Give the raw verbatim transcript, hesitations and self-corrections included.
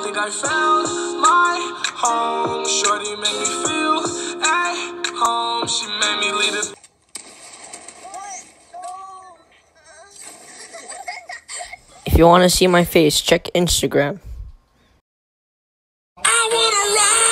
think I found my home. Shorty made me feel at home. She made me lead us. If you want to see my face, check Instagram. I wanna ride.